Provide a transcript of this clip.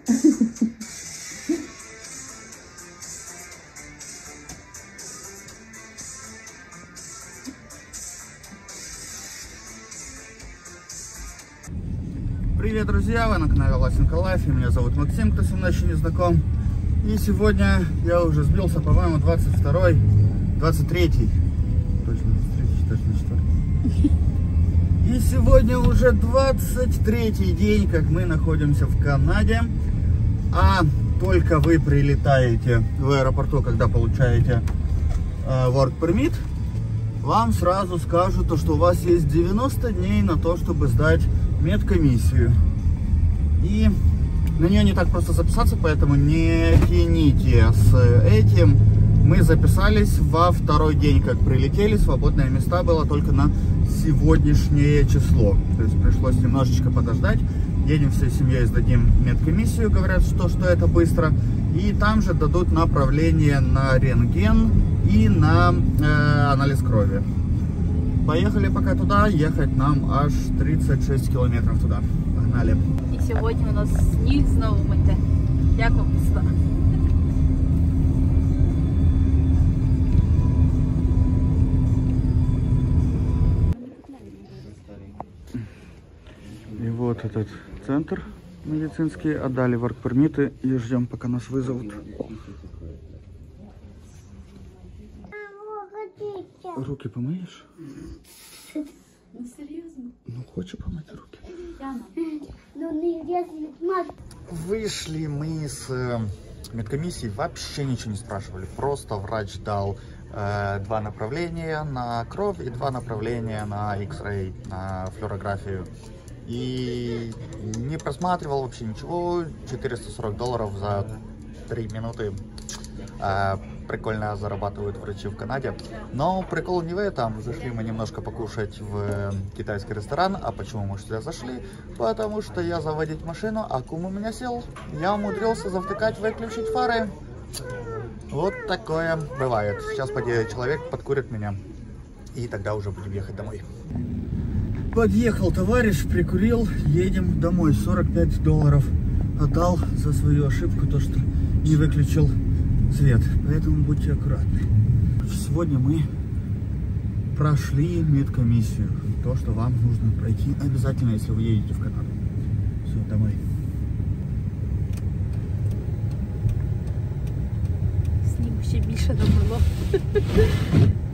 Привет, друзья! Вы на канале Ласенко Лайф. Меня зовут Максим, кто со мной еще не знаком. И сегодня я уже сбился, по-моему, 23-й. Точно 4. И сегодня уже 23-й день, как мы находимся в Канаде. А только вы прилетаете в аэропорту, когда получаете work permit, вам сразу скажут, что у вас есть 90 дней на то, чтобы сдать медкомиссию. И на нее не так просто записаться, поэтому не тяните с этим. Мы записались во второй день, как прилетели. Свободное места было только на сегодняшнее число. То есть пришлось немножечко подождать. Едем всей семьей, сдадим медкомиссию. Говорят, что это быстро. И там же дадут направление на рентген и на анализ крови. Поехали пока туда. Ехать нам аж 36 километров туда. Погнали. І сьогодні у нас сніг знову мете. Як вам після? И вот этот центр медицинский. Отдали ворк-пермиты и ждем, пока нас вызовут. Руки помыешь? Ну серйозно? Ну, хочешь помыть руки? Яна. Вышли мы с медкомиссии, вообще ничего не спрашивали. Просто врач дал 2 направления на кровь и 2 направления на X-ray, на флюорографию. И не просматривал вообще ничего. $440 за 3 минуты. Прикольно зарабатывают врачи в Канаде. Но прикол не в этом. Зашли мы немножко покушать в китайский ресторан. А почему мы сюда зашли? Потому что я заводить машину, а кум у меня сел. Я умудрился завтыкать, выключить фары. Вот такое бывает. Сейчас человек подкурит меня. И тогда уже будем ехать домой. Подъехал товарищ, прикурил. Едем домой. $45 отдал за свою ошибку, то что не выключил свет, поэтому будьте аккуратны. Сегодня мы прошли медкомиссию, то, что вам нужно пройти обязательно, если вы едете в Канаду. Все, домой. Снігу ще більше добило.